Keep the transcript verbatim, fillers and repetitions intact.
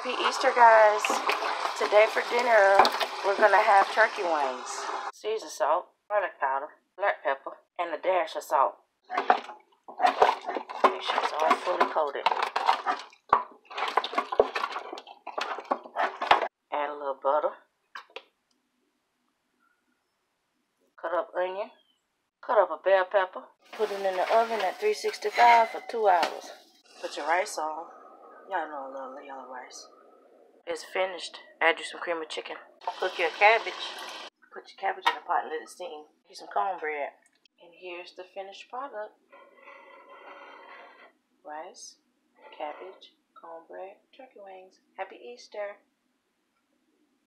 Happy Easter, guys. Today for dinner, we're going to have turkey wings. Season salt, garlic powder, black pepper, and a dash of salt. Make sure it's all fully coated. Add a little butter. Cut up onion. Cut up a bell pepper. Put it in the oven at three sixty-five for two hours. Put your rice on. Y'all know a little yellow rice. It's finished. Add you some cream of chicken. Cook your cabbage. Put your cabbage in the pot and let it steam. Get some cornbread. And here's the finished product. Rice, cabbage, cornbread, turkey wings. Happy Easter.